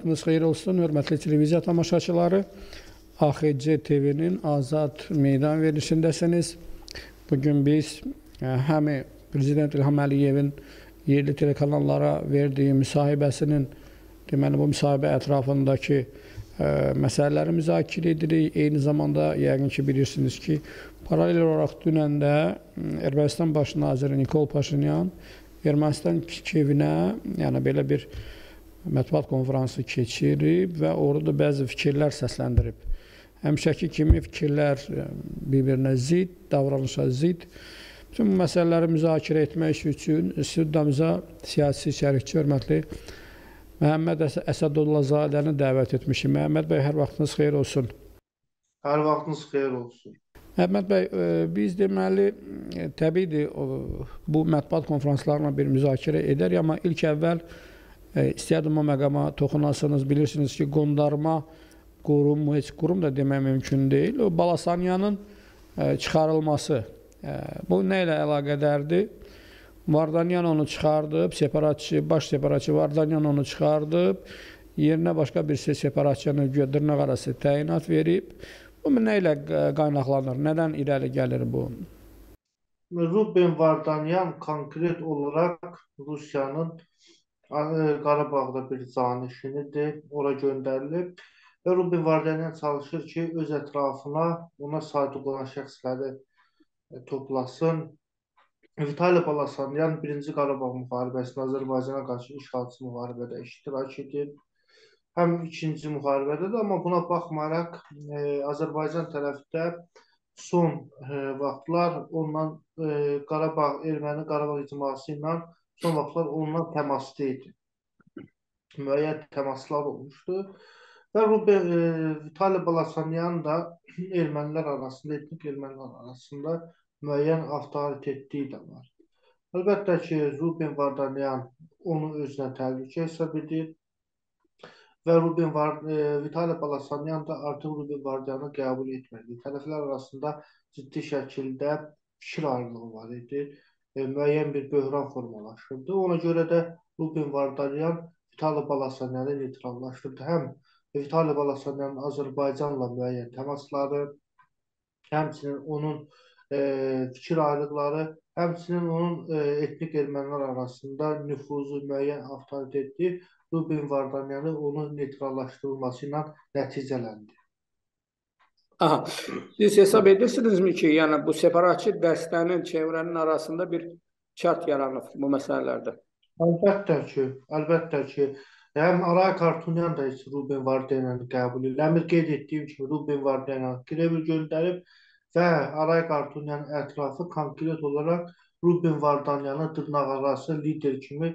vaxtınız xeyir olsun, hörmətli televiziya tamaşaçıları. AXC TV-nin Azad meydan verilişindəsiniz. Bugün biz həm Prezident İlham Əliyevin yerli telekanallara verdiyi müsahibəsinin, deməli bu müsahibə ətrafındakı məsələləri müzakirə edirik. Eyni zamanda yəqin ki bilirsiniz ki, paralel olaraq dünən də Ermənistan baş naziri Nikol Paşinyan Ermənistan Kiyevinə, yəni belə bir mətbuat konferansı keçirib və orada bəzi fikirlər səsləndirib. Həmişəki kimi fikirlər bir-birinə zid, davranışa zid. Bütün bu məsələləri müzakirə etmək üçün studiyamıza siyasi şərikçi, hörmətli Məhəmməd Əsədullah-zadəni dəvət etmişim. Məhəmməd bəy, hər vaxtınız xeyir olsun. Hər vaxtınız xeyir olsun. Məhəmməd bəy, biz deməli, təbiidir, bu mətbuat konferanslarına bir müzakirə edərik, amma ilk əvvəl istəyərdim o məqama toxunasınız. Bilirsiniz ki, qondarma qurum, heç qurum da demək mümkün deyil. O Balasanyanın çıxarılması, bu nə ilə əlaqədardır? Vardanyan onu çıxardıb, baş separatçı Vardanyan onu çıxardıb, yerinə başqa bir separatçını dırnaq arası təyinat verib. Bu nə ilə qaynaqlanır? Nədən irəli gəlir bu? Ruben Vardanyan konkret olaraq Rusiyanın Qarabağda bir canişinidir, ora göndərilib və Ruben Vardanyan çalışır ki, öz ətrafına ona sadiq olan şəxsləri toplasın. Vitali Balasanyan 1-ci Qarabağ müharibəsində Azərbaycana qarşı işğalçı müharibədə iştirak edib. Həm 2-ci müharibədə də, amma buna baxmayaraq Azərbaycan tərəfdə son vaxtlar ondan Erməni Qarabağ icması ilə son vaxtlar ondan təmasda idi. Müəyyən təmaslar olmuşdu. Və Vitali Balasanyan da ermənilər arasında, etnik ermənilər arasında müəyyən avtoritetliyi də var. Əlbəttə ki, Ruben Vardanyan onu özünə təhlükə hesab edir və Vitali Balasanyan da artıq Ruben Vardanyanı qəbul etmədi. Tərəflər arasında ciddi şəkildə fikir ayrılığı var idi. Müəyyən bir böhran formalaşırdı. Ona görə də Ruben Vardanyan Vitali Balasanyanı neytrallaşdırdı. Həm Vitali Balasanyanın Azərbaycanla müəyyən təmasları, həmçinin onun fikir ayrılıqları, həmçinin onun etnik ermənilər arasında nüfuzu, müəyyən avtoritetli Ruben Vardanyanı onun neytrallaşdırılması ilə nəticələndi. Siz hesab edirsinizmi ki, yəni bu separatçı dəstənin, çevrənin arasında bir çat yaranıb bu məsələlərdə? Əlbəttə ki. Həm Aray Kartunyan da Ruben Vardanyanı qəbul edir. Əmir qeyd etdiyim kimi Ruben Vardanyanı Kreml göndərib və Aray Kartunyanın ətrafı konkret olaraq Ruben Vardanyanı dırnaqarası lider kimi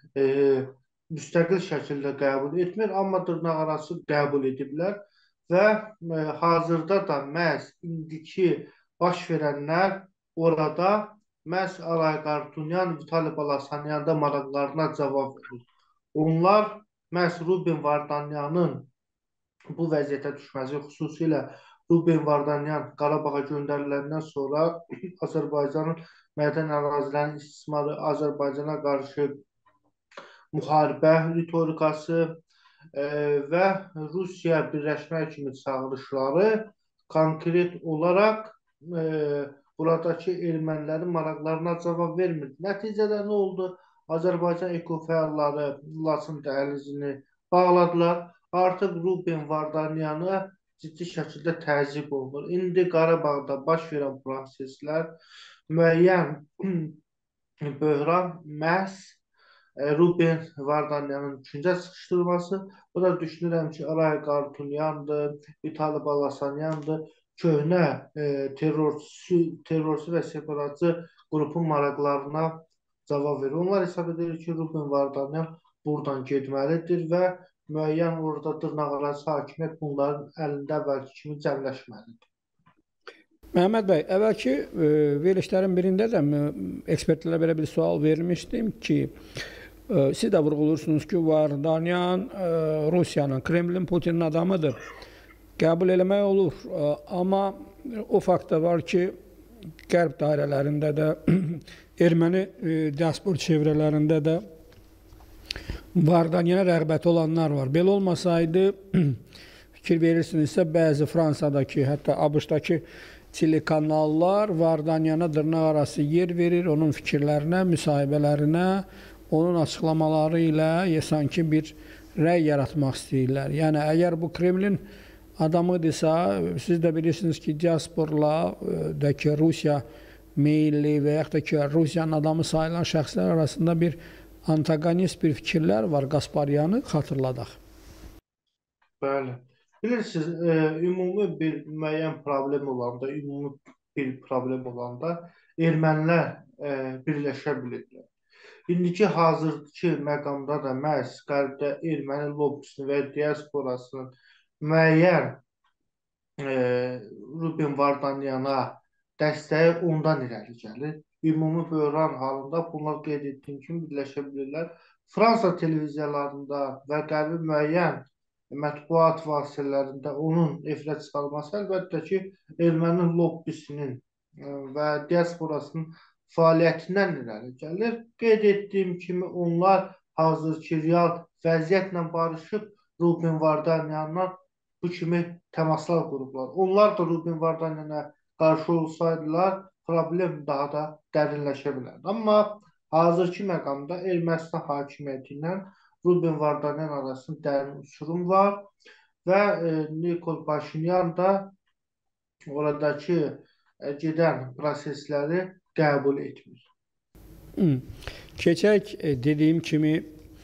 müstəqil şəkildə qəbul etmir, amma dırnaqarası qəbul ediblər və hazırda da məhz indiki baş verənlər orada məhz Aray Kartunyan, Vitali Balasanyan'da maraqlarına cavab verir. Onlar məhz Ruben Vardanyanın bu vəziyyətə düşməsi, xüsusilə Ruben Vardanyan Qarabağa göndəriləndən sonra Azərbaycanın mədən ərazilərinin istismarı, Azərbaycana qarşı müharibə ritorikası və Rusiya birləşmək kimi çağırışları konkret olaraq buradakı ermənilərin maraqlarına cavab vermir. Nəticədə nə oldu? Azərbaycan ekofəalları Laçın dəhlizini bağladılar. Artıq Ruben Vardanyanı ciddi şəkildə təzyiq olunur. İndi Qarabağda baş verən proseslər müəyyən böhran məhz Ruben Vardanyanın küncə sıxışdırılması. Bu da düşünürəm ki, Aray Kartunyandır, Vitali Balasanyandır, köhnə terrorçu və separatçı qrupun maraqlarına cavab verir. Onlar hesab edir ki, Ruben Vardanyan buradan getməlidir və müəyyən orada dırnaqarası hakimiyyət bunların əlində əvvəlki kimi cəmləşməlidir. Məhəmməd bəy, əvvəlki verilişlərin birində də ekspertlərə belə bir sual vermişdim ki, siz də vurğulursunuz ki, Vardanyan Rusiyanın, Kremlin, Putinin adamıdır. Qəbul eləmək olur, amma o fakt da var ki, qərb dairələrində də, erməni diaspor çevrələrində də Vardanyana rəğbəti olanlar var. Belə olmasaydı, fikir verirsinizsə, bəzi Fransadakı, hətta ABŞ-dakı telekanallar Vardanyana dırnaq arası yer verir, onun fikirlərinə, müsahibələrinə, onun açıqlamaları ilə sanki bir rəy yaratmaq istəyirlər. Yəni, əgər bu Kremlin adamıdırsa, siz də bilirsiniz ki, diasporla da ki, Rusiya meyilli və yaxud da ki, Rusiyanın adamı sayılan şəxslər arasında bir antagonist bir fikirlər var. Qasparyanı xatırladaq. Bəli. Bilirsiniz, ümumi bir müəyyən problem olanda, ümumi bir problem olanda ermənilər birləşə bilirlər. İndiki hazırki məqamda da məhz Qərbdə erməni lobbisini və diasporasının müəyyən Ruben Vardanyana dəstəyi ondan irəli gəlir. Ümumi böhran halında bunlar qeyd etdiyim kimi birləşə bilirlər. Fransa televiziyalarında və Qərbin müəyyən mətbuat vasitələrində onun efirə çıxarılması əlbəttə ki, erməni lobbisinin və diasporasının fəaliyyətindən irəli gəlir. Qeyd etdiyim kimi onlar hazırki real vəziyyətlə barışıb Ruben Vardanyandan bu kimi təmaslar qurublar. Onlar da Ruben Vardanyana qarşı olsaydılar, problem daha da dərinləşə bilərdi. Amma hazırki məqamda Ermənistan hakimiyyəti ilə Ruben Vardanyan arasında dərin uçurum var və Nikol Paşinyan da oradakı gedən prosesləri qəbul etmir. Keçək dediyim kimi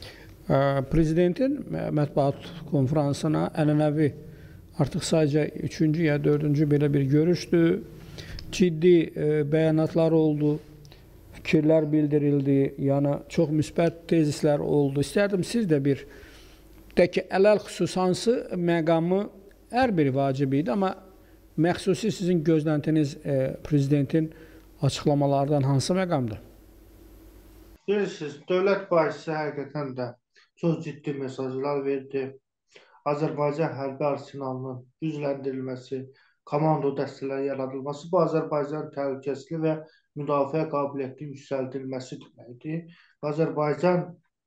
prezidentin mətbuat konferansına ənənəvi artıq sadəcə 3-cü ya 4-cü belə bir görüşdür. Ciddi bəyanatlar oldu, fikirlər bildirildi, yəni çox müsbət tezislər oldu. İstərdim siz də bir, də ki, ələl xüsus hansı məqamı hər biri vacib idi, amma məxsusi sizin gözləntiniz prezidentin açıqlamalardan hansı məqamdır? Bilirsiniz, dövlət başçısı həqiqətən də çox ciddi mesajlar verdi. Azərbaycan hərbi arsenalının gücləndirilməsi, komando dəstələri yaradılması bu Azərbaycan təhlükəsizliyi və müdafiə qabiliyyətinin yüksəldilməsi deməkdir. Azərbaycan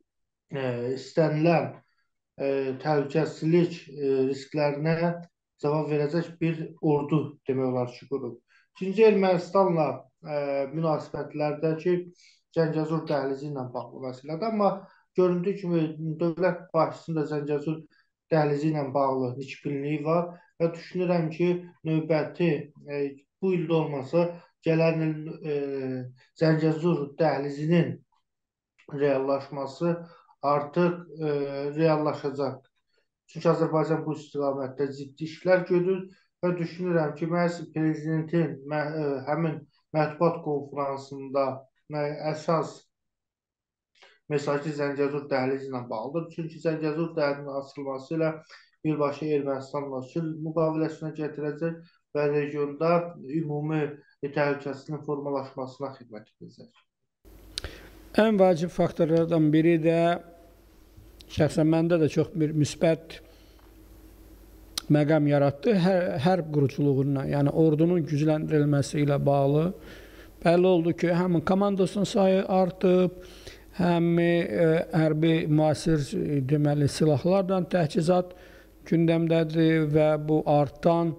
istənilən təhlükəsizlik risklərinə cavab verəcək bir ordu demək olar ki, qurub. İkinci, Ermənistanla münasibətlərdəki Zəngəzur dəhlizi ilə bağlı məsələdir. Amma göründüyü kimi dövlət başçısının da Zəngəzur dəhlizi ilə bağlı nikbinliyi var və düşünürəm ki, növbəti bu ildə olmasa gələn il Zəngəzur dəhlizinin reallaşması artıq reallaşacaq. Çünki Azərbaycan bu istiqamətdə ciddi işlər görür və düşünürəm ki, məhz prezidentin həmin mətbuat konferansında əsas mesajı Zəngəzur dəhlizi ilə bağlıdır. Çünki Zəngəzur dəhlizinin açılması ilə birbaşa Ermənistanla sülh müqaviləsinə gətirəcək və regionda ümumi təhlükəsizliyin formalaşmasına xidmət edəcək. Ən vacib faktorlardan biri də şəxsən məndə də çox bir müsbət məqam yaratdı. Hərb quruculuğuna, yəni ordunun gücləndirilməsi ilə bağlı bəlli oldu ki, həmin komandosunun sayı artıb, hərbi müasir deməli silahlardan təchizat gündəmdədir və bu artan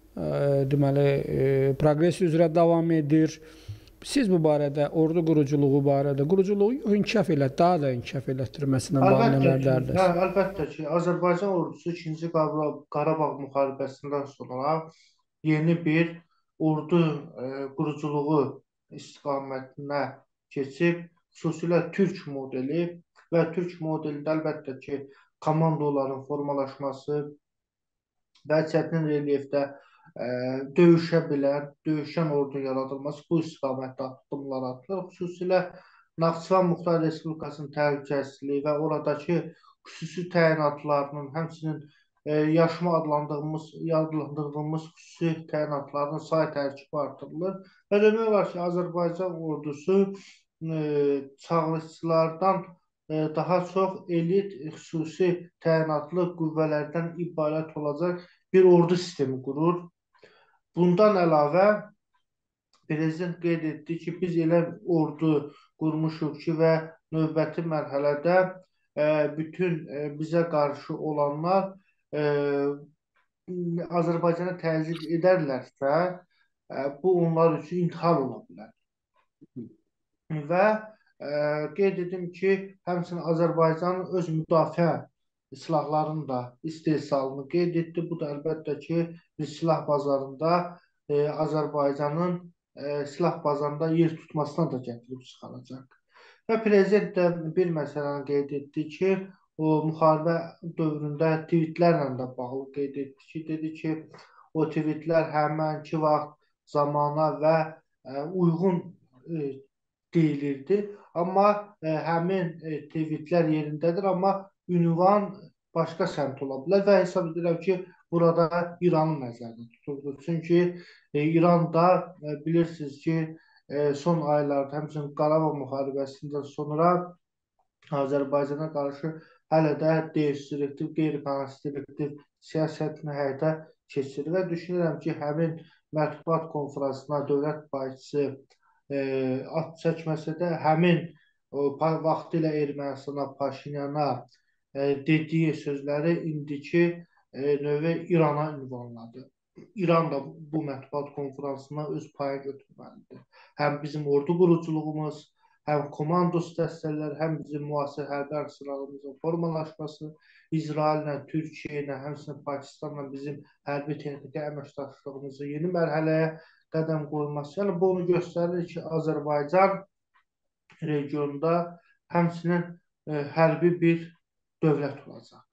deməli proqres üzrə davam edir. Siz bu barədə, ordu quruculuğu barədə, quruculuğu inkişaf elə, daha da inkişaf elətdirməsinə bağlı nələr dərdərsiniz? Əlbəttə ki, Azərbaycan ordusu 2-ci Qarabağ müharibəsindən sonra yeni bir ordu quruculuğu istiqamətinə keçib, xüsusilə türk modeli və türk modelində əlbəttə ki, komandoların formalaşması və çətin relyefdə döyüşə bilən, döyüşən ordunun yaradılması bu istiqamətdə addımlar atılır. Xüsusilə Naxçıvan Muxtar Respublikasının təhlükəsizliyi və oradakı xüsusi təyinatlarının, həmçinin yaşma adlandırdığımız xüsusi təyinatlarının say tərkibi artırılır. Və demək olar ki, Azərbaycan ordusu çağrışçılardan daha çox elit xüsusi təyinatlı qüvvələrdən ibarət olacaq bir ordu sistemi qurur. Bundan əlavə, prezident qeyd etdi ki, biz elə ordu qurmuşuq ki və növbəti mərhələdə bütün bizə qarşı olanlar e, Azərbaycana təzyiq edərlərsə, bu onlar üçün intihar ola bilər. Və qeyd edim ki, həmçinin Azərbaycan öz müdafiə silahlarının da istehsalını qeyd etdi. Bu da əlbəttə ki, biz silah bazarında Azərbaycanın silah bazarında yer tutmasına da gətirib çıxaracaq. Və prezident də bir məsələni qeyd etdi ki, o müharibə dövründə tweetlərlə də bağlı qeyd etdi ki, dedi ki, o tweetlər həmənki vaxt zamana və uyğun deyilirdi. Amma həmin tweetlər yerindədir, amma ünvan başqa səmt ola bilər və hesab edirəm ki, burada İranı nəzərdə tutuldu. Çünki İran da bilirsiniz ki, son aylarda, həmçinin Qarabağ müharibəsindən sonra Azərbaycana qarşı hələ də destruktiv, qeyri-konstruktiv siyasətini həyata keçirir və düşünürəm ki, həmin mətbuat konfransına dövlət başçısı at çəkməsə də həmin vaxtilə Ermənistana, Paşinyana dediyi sözləri indiki növə İrana ünvanladı. İran da bu mətbuat konfransına öz payı götürməlidir. Həm bizim ordu quruculuğumuz, həm komandos dəstələr, həm bizim müasir hərbi arsenalımızın formalaşması, İsraillə, Türkiyə ilə, həmçinin Pakistanla bizim hərbi texniki əməkdaşlığımızı yeni mərhələyə qədəm qoyulması. Yəni, bu onu göstərir ki, Azərbaycan regionda həmçinin hərbi bir dövlət olacaq.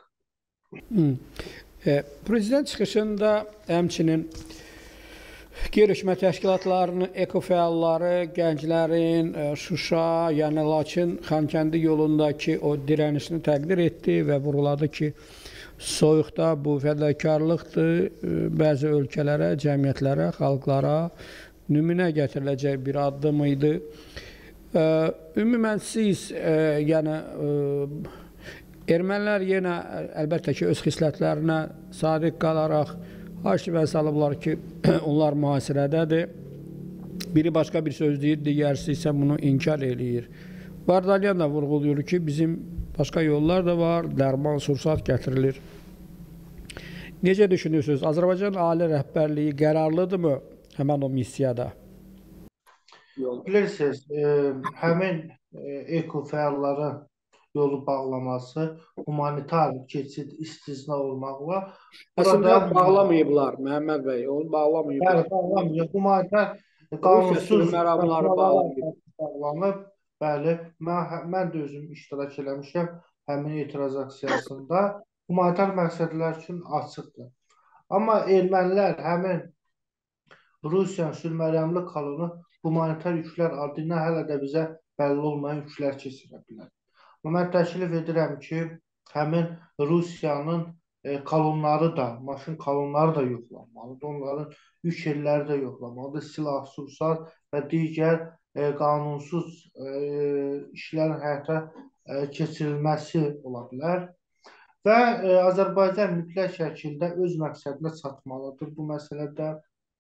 Prezident çıxışında həmçinin qeyri-hökumət təşkilatlarının, ekofəalları, gənclərin, Şuşa, yəni Laçın, Xankəndi yolundakı o dirənişini təqdir etdi və vurğuladı ki, soyuqda bu fədakarlıqdır, bəzi ölkələrə, cəmiyyətlərə, xalqlara nümunə gətiriləcək bir addım idi. Ümumən siz, yəni, ermənilər yenə əlbəttə ki, öz xislətlərinə sadiq qalaraq hakimə salıblar ki, onlar mühasirədədir. Biri başqa bir söz deyir, digərisi isə bunu inkar eləyir. Vardanyan da vurğuluyur ki, bizim başqa yollar da var, dərman, sursat gətirilir. Necə düşünürsünüz? Azərbaycan ali rəhbərliyi qərarlıdırmı həmən o missiyada? Bilirsiniz, həmin ekofəalların yolu bağlaması humanitar keçid istisna olmaqla Əslində bağlamayıblar, Məhəmməd bəy, onu bağlamayıblar. Bəli, bağlamayıb. Humanitar qanunsuz bağlanıb. Bəli, mən də özüm iştirak eləmişəm həmin etiraz aksiyasında. Humanitar məqsədlər üçün açıqdır. Amma ermənilər həmin Rusiyanın sülmərəmli kolonu humanitar yüklər adı ilə hələ də bizə bəlli olmayan yüklər keçirə bilər. Mən təklif edirəm ki, həmin Rusiyanın kolonları da, maşın kolonları da yoxlanmalıdır. Onların yük yerləri də yoxlanmalıdır. Silah, sursat və digər qanunsuz işlərin həyata keçirilməsi ola bilər. Və Azərbaycan mütləq şəkildə öz məqsədinə çatmalıdır bu məsələdə.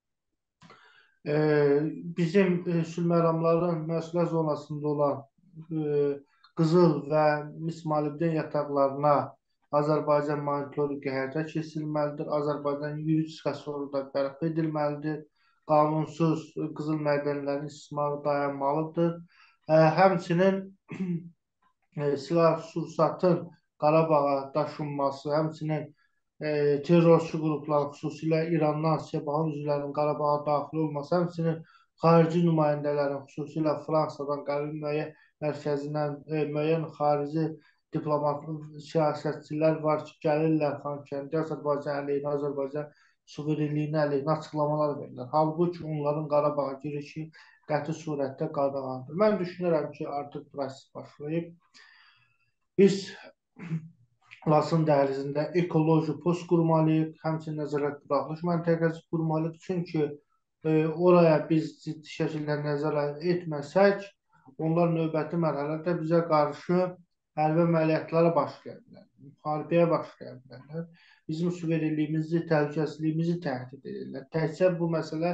Bizim sülməramların məsuliyyət zonasında olan qızıl və mis-molibden yataqlarına Azərbaycan monitorinqi həyata keçirilməlidir. Azərbaycan yuridikası orada bərpa edilməlidir. Qanunsuz qızıl mədənlərin istismarı dayanmalıdır. Həmçinin silah sursatın Qarabağa daşınması, həmçinin terrorçu qrupların, xüsusilə İrandan Sepahın üzvlərinin Qarabağa daxil olması, həmçinin xarici nümayəndələrin, xüsusilə Fransadan, Qərbi müəyyən mərkəzindən müəyyən xarici diplomat siyasətçilər var ki, gəlirlər Xankəndi, Azərbaycan əleyhinə, Azərbaycan suverenliyinə əleyhinə açıqlamalar verirlər. Halbuki onların Qarabağa girişi qəti surətdə qadağandır. Mən düşünürəm ki, artıq proses başlayıb. Biz Laçın dəhlizində ekoloji post qurmalıyıq, həmçinin nəzarət buraxılış məntəqəsi qurmalıyıq. Çünki oraya biz ciddi şəkildə nəzarət etməsək, onlar növbəti mərhələdə bizə qarşı hərbi əməliyyatlara başlaya bilər, müharibəyə başlaya bilərlər. Bizim suverenliyimizi, təhlükəsizliyimizi təhdid edirlər. Təkcə bu məsələ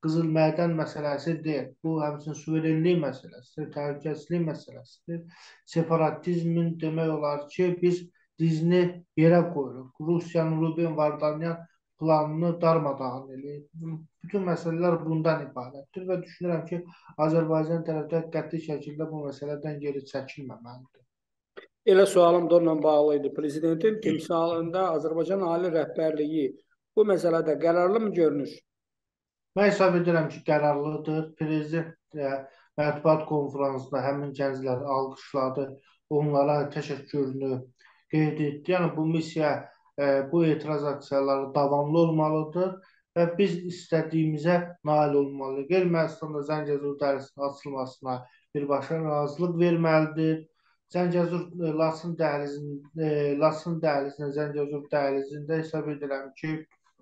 qızıl mədən məsələsi deyil. Bu həmçinin suverenlik məsələsidir, təhlükəsizlik məsələsidir. Separatizmin demək olar ki, biz dizini yerə qoyuruq. Rusiyanın Ruben Vardanyan planını darmadağın eləyir. Bütün məsələlər bundan ibarətdir və düşünürəm ki, Azərbaycan tərəfdə qəti şəkildə bu məsələdən geri çəkilməməlidir. Elə sualım da onunla bağlı idi. Prezidentin timsalında Azərbaycan Ali rəhbərliyi bu məsələdə qərarlı mı görünür? Mən hesab edirəm ki, qərarlıdır. Prezident mətbuat konferansında həmin gəncləri alqışladı, onlara təşəkkürünü qeyd etdi. Yəni bu missiya, bu etiraz aksiyaları davamlı olmalıdır və biz istədiyimizə nail olmalıyıq. Ermənistanda Zəngəzur dəhlizinin açılmasına birbaşa razılıq verməlidir. Zəngəzur Laçın dəhlizinin Zəngəzur dəhlizində hesab edirəm ki,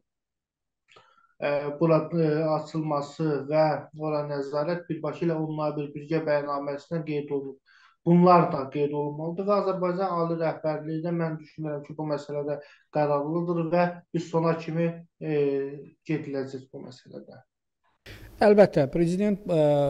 burada açılması və ora nəzarət birbaşa ilə onunla birgə bəyannaməsindən qeyd olunub. Bunlar da qeyd olunmalıdır və Azərbaycan Ali rəhbərliyi də mən düşünürəm ki, bu məsələdə qərarlıdır və biz sona kimi gediləcək bu məsələdə. Əlbəttə, prezident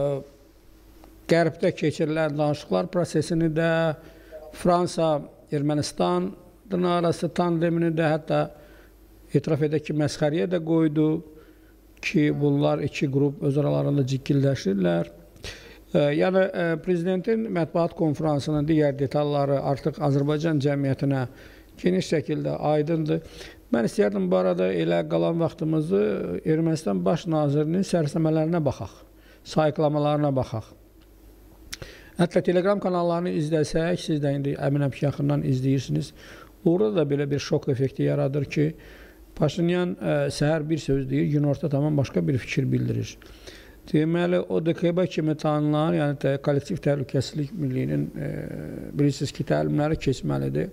Qərbdə keçirilən danışıqlar prosesini də Fransa, Ermənistan arası tandemini də hətta etiraf edək ki, məsxəriyə də qoydu ki, bunlar iki qrup öz aralarında cikkilləşirlər. Yəni, prezidentin mətbuat konferansının digər detalları artıq Azərbaycan cəmiyyətinə geniş şəkildə aydındır. Mən istəyərdim bu arada elə qalan vaxtımızı Ermənistan baş nazirinin sərsəmələrinə baxaq, sayıqlamalarına baxaq. Hətta Telegram kanallarını izləsək, siz də indi əminəm ki, yaxından izləyirsiniz. Orada da belə bir şok effekti yaradır ki, Paşinyan səhər bir söz deyir, günorta tamam başqa bir fikir bildirir. Deməli, o DKB kimi tanınan, yəni kollektiv təhlükəsizlik milliyinin bilirsiniz ki, təlimləri keçməlidir.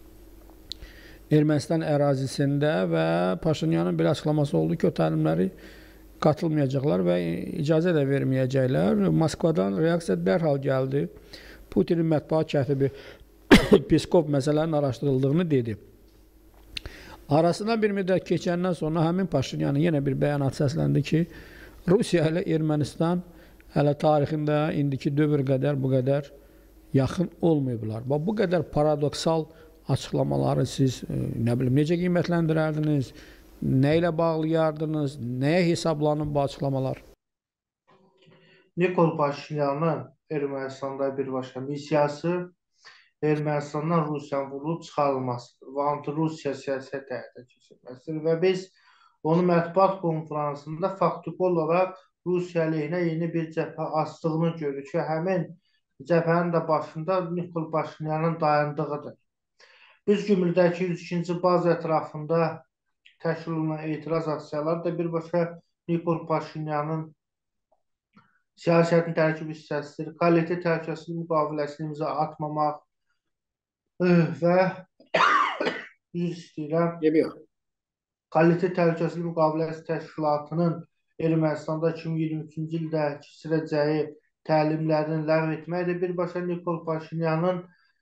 Ermənistan ərazisində və Paşinyanın bir açıqlaması oldu ki, o təlimləri qatılmayacaqlar və icazə də verməyəcəklər. Moskvadan reaksiya dərhal gəldi. Putinin mətbuat katibi Peskov məsələnin araşdırıldığını dedi. Arasından bir müddət keçəndən sonra həmin Paşinyanın yenə bir bəyanat səsləndi ki, Rusiya ilə Ermənistan hələ tarixində indiki dövr qədər bu qədər yaxın olmayıblar. Bu qədər paradoksal açıqlamaları siz necə qiymətləndirərdiniz, nə ilə bağlayardınız, nəyə hesablanıb bu açıqlamalar? Nikol Paşinyanın Ermənistanda birbaşa missiyası Ermənistandan Rusiyanın vurulub çıxarılmasıdır və anti-Rusiya siyasət həyata keçirməsidir və biz onun mətbuat konferansında faktiki olaraq Rusiya əleyhinə yeni bir cəbhə açdığını görürük ki, həmin cəbhənin də başında Nikol Paşinyanın dayandığıdır. Biz Gümrüdəki 102-ci baz ətrafında təşkil olunan etiraz aksiyaları da birbaşa Nikol Paşinyanın siyasətin tərkib hissəsidir. Kollektiv təhlükəsizlik müqaviləsini imza atmamaq və üzr istəyirəm. Kollektiv təhlükəsizlik müqaviləsi təşkilatının Ermənistanda 2023-cü ildə keçirəcəyi təlimlərini ləğv etmək də birbaşa Nikol Paşinyanın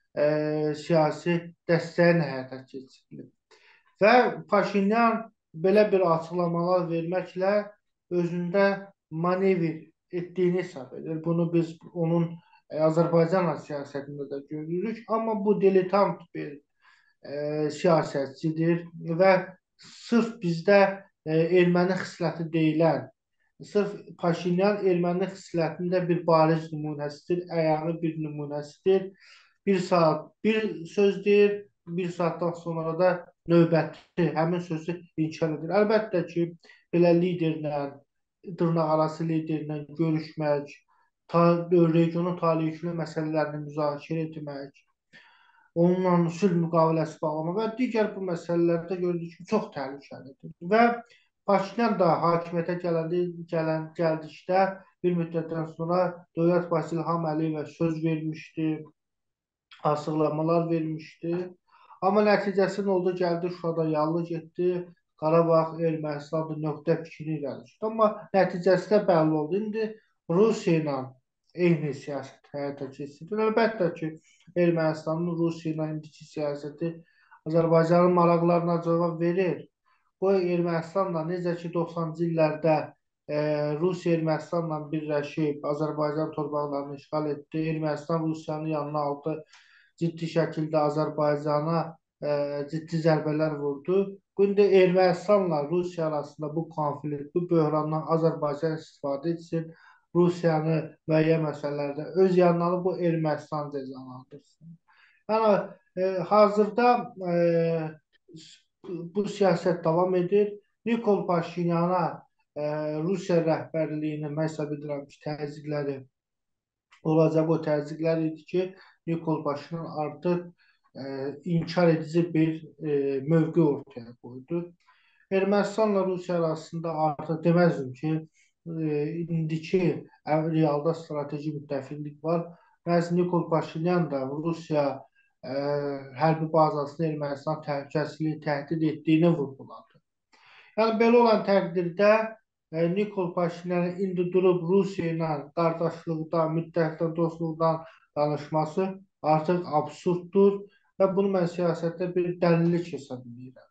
siyasi dəstəyin həyata keçirilir. Və Paşinyan belə bir açıqlamalar verməklə özündə manevr etdiyini hesab edir. Bunu biz onun Azərbaycan siyasətində də görürük. Amma bu diletant bir siyasətçidir və sırf bizdə erməni xisləti deyilən, sırf Paşinyan erməni xislətində bir bariz nümunəsidir, əyani bir nümunəsidir. Bir saat bir söz deyir, bir saatdan sonra da növbəti həmin sözü inkar edir. Əlbəttə ki, belə liderlə, dırnaqarası liderlə görüşmək, regionun talihli məsələlərini müzakirə etmək, onunla sülh müqaviləsi bağlamaq və digər bu məsələlərdə gördük ki, çox təhlükəlidir. Və Paşinyan da hakimiyyətə gəldikdə bir müddətdən sonra dövlət başçısı İlham Əliyevə söz vermişdi, açıqlamalar vermişdi. Amma nəticəsi nə oldu? Gəldi Şuşada yallı getdi, Qarabağ Ermənistan'da nöqtə fikri irəli çıxdı. Amma nəticəsi də bəlli oldu. İndi Rusiya ilə eyni siyasət həyata keçirilir. Əlbəttə ki, Ermənistanın Rusiya ilə indiki siyasəti Azərbaycanın maraqlarına cavab verir. Bu Ermənistanla necə ki 90-cı illərdə Rusiya Ermənistanla birləşib Azərbaycan torpaqlarını işğal etdi. Ermənistan Rusiyanın yanına aldı. Ciddi şəkildə Azərbaycana ciddi zərbələr vurdu. Bu gün də Ermənistanla Rusiya arasında bu konflikt, bu böhrandan Azərbaycan istifadə etsin. Rusiyanı müəyyən məsələlərdə öz yanına alıb bu Ermənistan cəzalandırsın. Yəni hazırda bu siyasət davam edir. Nikol Paşinyana Rusiya rəhbərliyinin mən hesab edirəm ki, təzyiqləri olacaq. O təzyiqlər idi ki, Nikol Paşinyan artıq inkar edici bir mövqe ortaya qoydu. Ermənistanla Rusiya arasında artıq deməzdim ki, indiki realda strateji müttəfiqlik var. Məhz Nikol Paşinyan da Rusiya hərbi bazasını Ermənistan təhlükəsizliyi təhdid etdiyini vurğuladı. Yəni belə olan təqdirdə Nikol Paşinyan indi durub Rusiya ilə qardaşlıqdan, müttəfiqdən, dostluqdan danışması artıq absurddur və bunu mən siyasətdə bir dəlillik hesab edirəm.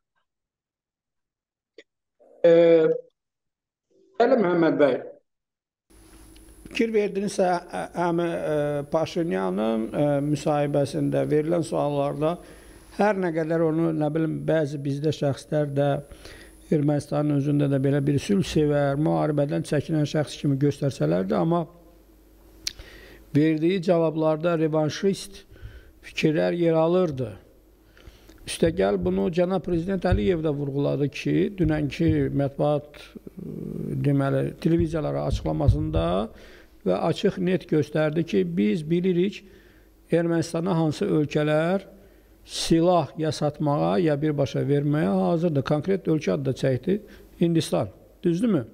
Bəli, Məhəmməd bəy. Fikir verdinizsə, həm Paşinyanın müsahibəsində verilən suallarda hər nə qədər onu, nə bilim, bəzi bizdə şəxslər də Ermənistanın özündə də belə bir sülhsevər, müharibədən çəkinən şəxs kimi göstərsələr də, amma verdiyi cavablarda revanşist fikirlər yer alırdı. Üstəgəl bunu cənab Prezident Əliyev də vurğuladı ki, dünənki mətbuat deməli, televiziyalara açıqlamasında və açıq net göstərdi ki, biz bilirik Ermənistana hansı ölkələr silah ya satmağa, ya birbaşa verməyə hazırdır. Konkret ölkə adı da çəkdi, Hindistan. Düzdürmü?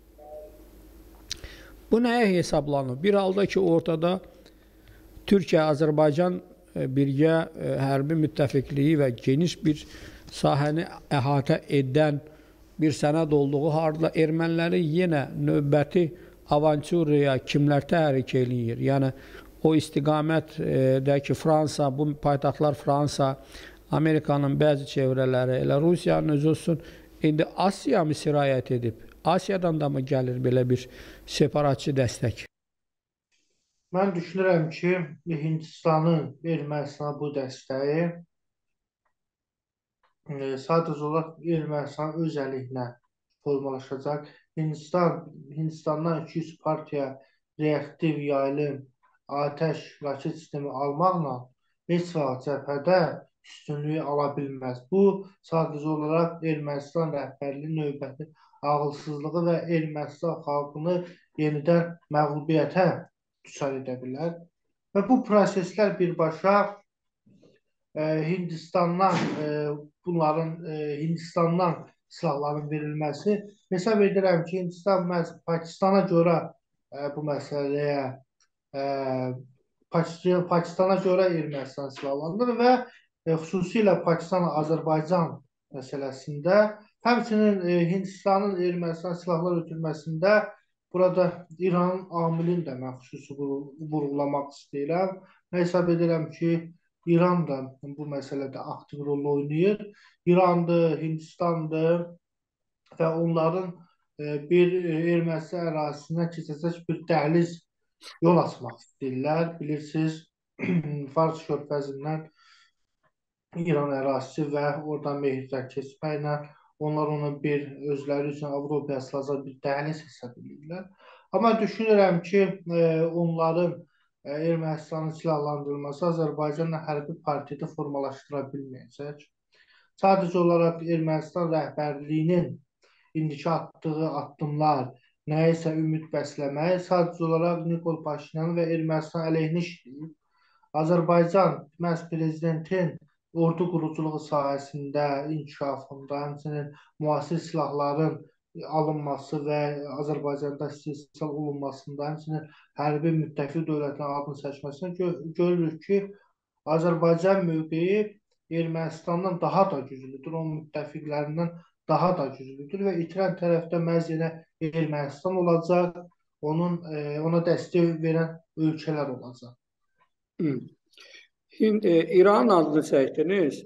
Bu nəyə hesablanır? Bir halda ki, ortada Türkiyə-Azərbaycan birgə hərbi müttəfiqliyi və geniş bir sahəni əhatə edən bir sənəd olduğu halda erməniləri yenə növbəti avanturaya kimlər təhrik eləyir? Yəni, o istiqamətdə ki, Fransa, bu paytaxtlar Fransa, Amerikanın bəzi çevrələri, elə Rusiyanın özü olsun, indi Asiya mı sirayət edib? Asiyadan da mı gəlir belə bir separatçı dəstək? Mən düşünürəm ki, Hindistanın Ermənistana bu dəstəyi sadəcə olaraq Ermənistan öz əleyhinə formalaşacaq. Hindistandan 200 partiya reaktiv yayılım atəş raket sistemi almaqla heç vaxt cəbhədə üstünlüyü ala bilməz. Bu, sadəcə olaraq Ermənistan rəhbərliyi növbəti ağılsızlığı və Ermənistan xalqını yenidən məğlubiyyətə düçar edə bilər. Və bu proseslər birbaşa Hindistandan silahların verilməsi hesab edirəm ki, Hindistan məhz Pakistana görə bu məsələyə Pakistana görə Ermənistan silahlanır və xüsusilə Pakistan-Azərbaycan məsələsində, həmçinin Hindistanın Ermənistan silahlar ötürməsində burada İranın amilini də mən xüsusi vurğulamaq istəyirəm. Mən hesab edirəm ki, İran da bu məsələdə aktiv rol oynayır. İrandır, Hindistandır və onların bir Ermənistan ərazisindən keçəcək bir dəhliz yol açmaq istəyirlər. Bilirsiniz, Fars körfəzindən İran ərazisi və oradan Mehridən keçməklə onlar onu bir özləri üçün Avropaya sılacaq bir dəhliz hesab edirlər. Amma düşünürəm ki, onların Ermənistanın silahlandırılması Azərbaycanla hərbi partiyada formalaşdıra bilməyəcək. Sadəcə olaraq Ermənistan rəhbərliyinin indiki atdığı addımlar, nəyəsə ümid bəsləmək, sadəcə olaraq Nikol Paşinyan və Ermənistan əleyhinə işləyib. Azərbaycan məhz prezidentin ordu quruculuğu sahəsində, inkişafında, həmçinin müasir silahların alınması və Azərbaycanda istehsal olunmasında, həmçinin hərbi müttəfiq dövlətin adını çəkməsində görürük ki, Azərbaycan mövqeyi Ermənistandan daha da güclüdür, onun müttəfiqlərindən daha da güclüdür və itirən tərəfdə məhz yenə Ermənistan olacaq, ona dəstək verən ölkələr olacaq. İran adını çəkdiniz.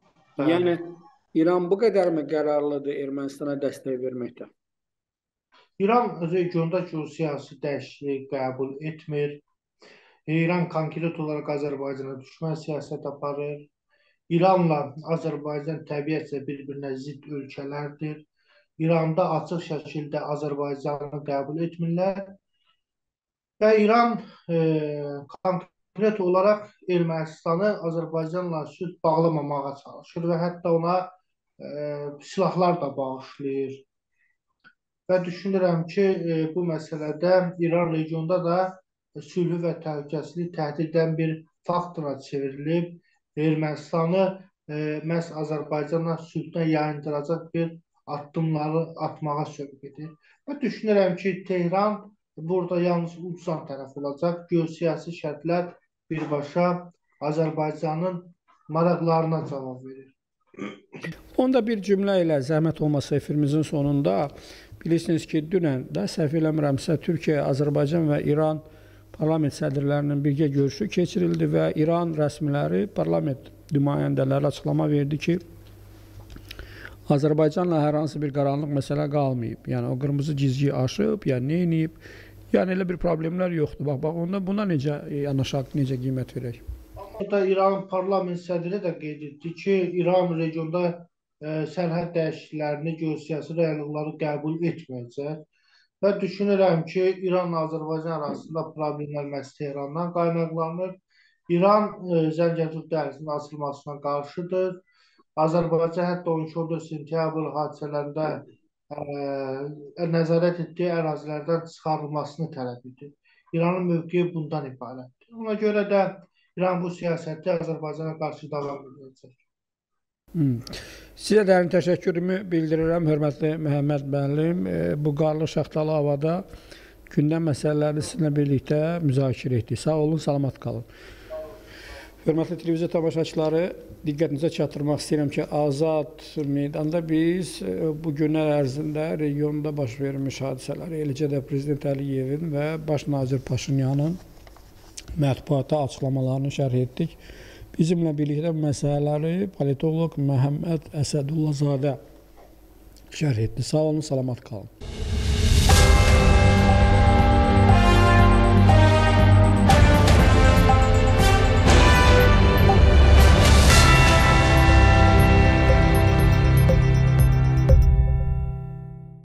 Yəni, İran bu qədər mi qərarlıdır Ermənistana dəstək verməkdə? İran regionda geosiyasi dəyişiklik qəbul etmir. İran konkret olaraq Azərbaycana düşmən siyasət aparır. İranla Azərbaycan təbiətcə bir-birinə zidd ölkələrdir. İranda açıq şəkildə Azərbaycanı qəbul etmirlər və İran konkret olaraq Ermənistanı Azərbaycanla sülh bağlamamağa çalışır və hətta ona silahlar da bağışlayır. Və düşünürəm ki, bu məsələdə İran regionda da sülhü və təhlükəsizliyi təhdid edən bir faktora çevrilib. Ermənistanı məhz Azərbaycanla sülhdən yayındıracaq bir addımları atmağa sövq edir. Və düşünürəm ki, Tehran burada yalnız uduzan tərəf olacaq. Geosiyasi şərtlər birbaşa Azərbaycanın maraqlarına cavab verir. Onda bir cümlə ilə zəhmət olmasa efirimizin sonunda bilirsiniz ki, dünən də səhv eləmirəmsə Türkiyə, Azərbaycan və İran parlament sədrlərinin birgə görüşü keçirildi və İran rəsmiləri, parlament nümayəndələri açıqlama verdi ki, Azərbaycanla hər hansı bir qaranlıq məsələ qalmayıb. Yəni o qırmızı cizgi aşıb, yəni nə edib? Yəni elə bir problemlər yoxdur. Bax, onda buna necə yanaşaq, necə qiymət verək? Burada İran parlament sədri də qeyd etdi ki, İran regionda sərhəd dəyişikliklərini, geosiyasi reallıqları qəbul etməyəcək. Və düşünürəm ki, İranla Azərbaycan arasında problemlər məhz Tehrandan qaynaqlanır. İran Zəngəzur dəhlizinin açılmasına qarşıdır. Azərbaycan hətta 14 sentyabr hadisələrində nəzarət etdiyi ərazilərdən çıxarılmasını tələb edir. İranın mövqeyi bundan ibarətdir. Ona görə də İran bu siyasəti Azərbaycana qarşı davam edəcək. Sizə dərin təşəkkürümü bildirirəm, hörmətli Məhəmməd müəllim. Bu qarlı şaxtalı havada gündəm məsələlərini sizinlə birlikdə müzakirə etdik. Sağ olun, salamat qalın. Hörmətli televiziya tamaşaçıları, diqqətinizə çatdırmaq istəyirəm ki, Azad meydanda biz bu günlər ərzində regionda baş vermiş hadisələri, eləcə də Prezident Əliyevin və Baş nazir Paşinyanın mətbuata açıqlamalarını şərh etdik. Bizimlə birlikdə bu məsələləri politoloq Məhəmməd Əsədullazadə şərh etdi. Sağ olun, salamat qalın.